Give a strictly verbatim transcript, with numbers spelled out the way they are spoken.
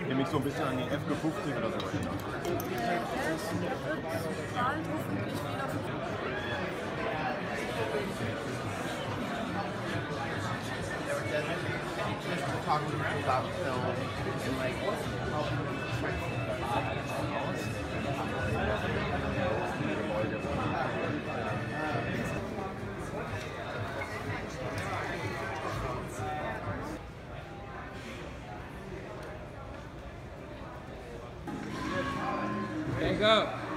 Ich mich so ein bisschen an die F G fünfzig oder so erinnern. Der ist, der wird bald hoffentlich wieder Photography about film and like There you go.